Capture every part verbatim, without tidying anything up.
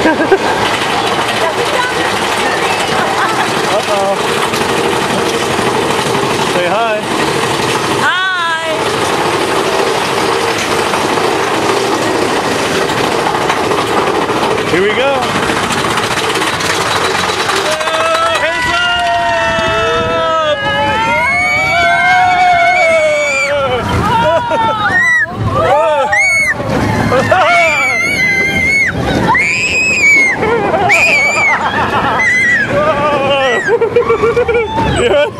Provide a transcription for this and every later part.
Uh-oh. Say hi. Hi. Here we go. Yeah.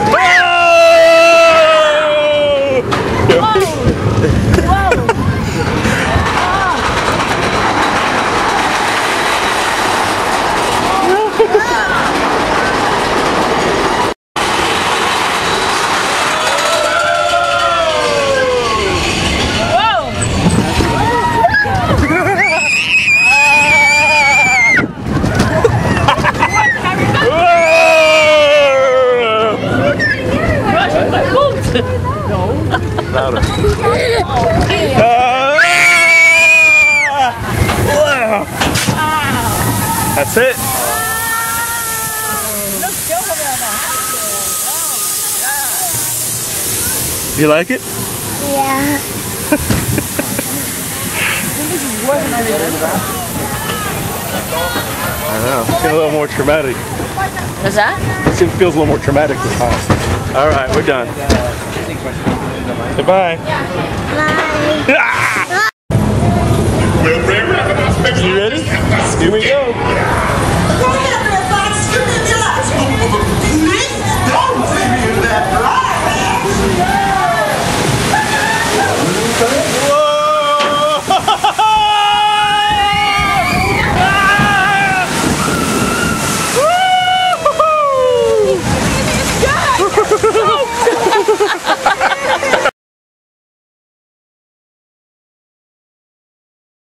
Louder. That's it. You like it? Yeah. I know. It's getting a little more traumatic. What's that? It feels a little more traumatic this time. All right, we're done. Goodbye. Bye. You ready? Here we go.